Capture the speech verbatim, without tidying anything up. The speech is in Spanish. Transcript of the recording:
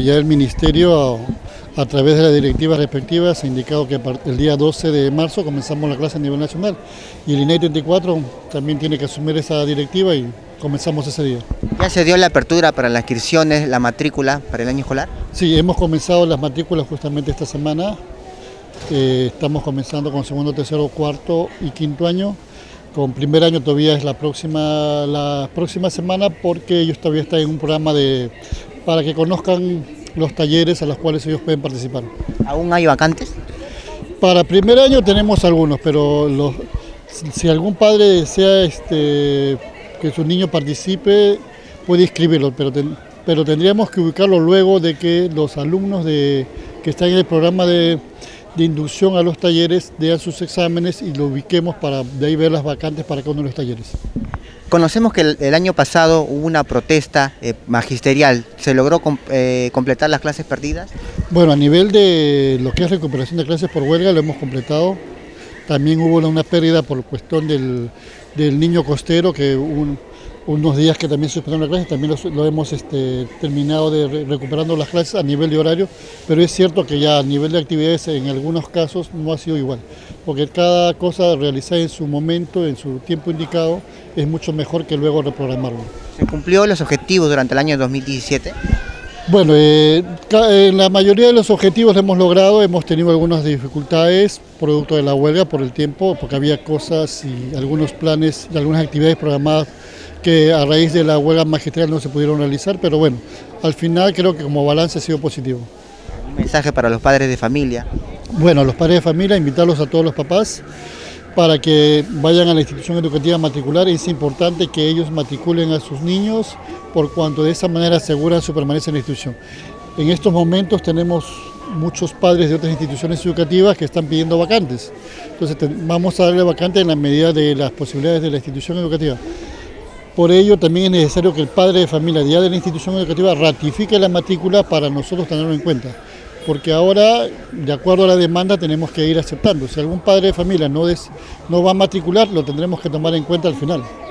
ya el Ministerio, a, a través de las directivas respectivas, ha indicado que el día doce de marzo comenzamos la clase a nivel nacional y el I N E I treinta y cuatro también tiene que asumir esa directiva y comenzamos ese día. ¿Ya se dio la apertura para las inscripciones, la matrícula para el año escolar? Sí, hemos comenzado las matrículas justamente esta semana. Eh, estamos comenzando con segundo, tercero, cuarto y quinto año. Con primer año todavía es la próxima, la próxima semana porque ellos todavía están en un programa de, para que conozcan los talleres a los cuales ellos pueden participar. ¿Aún hay vacantes? Para primer año tenemos algunos, pero los, si algún padre desea este, que su niño participe, puede inscribirlo, pero, ten, pero tendríamos que ubicarlo luego de que los alumnos de, que están en el programa de, de inducción a los talleres den sus exámenes y lo ubiquemos para de ahí ver las vacantes para cada uno de los talleres. Conocemos que el, el año pasado hubo una protesta eh, magisterial. ¿Se logró com, eh, completar las clases perdidas? Bueno, a nivel de lo que es recuperación de clases por huelga lo hemos completado. También hubo una pérdida por cuestión del, del niño costero, que un, unos días que también se suspendieron las clases, también lo, lo hemos este, terminado de re, recuperando las clases a nivel de horario, pero es cierto que ya a nivel de actividades en algunos casos no ha sido igual, porque cada cosa realizada en su momento, en su tiempo indicado, es mucho mejor que luego reprogramarlo. ¿Se cumplió los objetivos durante el año dos mil diecisiete? Bueno, eh, en la mayoría de los objetivos lo hemos logrado, hemos tenido algunas dificultades producto de la huelga por el tiempo, porque había cosas y algunos planes y algunas actividades programadas que a raíz de la huelga magisterial no se pudieron realizar, pero bueno, al final creo que como balance ha sido positivo. Un mensaje para los padres de familia. Bueno, a los padres de familia, invitarlos a todos los papás para que vayan a la institución educativa a matricular. Es importante que ellos matriculen a sus niños por cuanto de esa manera aseguran su permanencia en la institución. En estos momentos tenemos muchos padres de otras instituciones educativas que están pidiendo vacantes. Entonces vamos a darle vacantes en la medida de las posibilidades de la institución educativa. Por ello también es necesario que el padre de familia ya de la institución educativa ratifique la matrícula para nosotros tenerlo en cuenta. Porque ahora, de acuerdo a la demanda, tenemos que ir aceptando. Si algún padre de familia no, des, no va a matricular, lo tendremos que tomar en cuenta al final.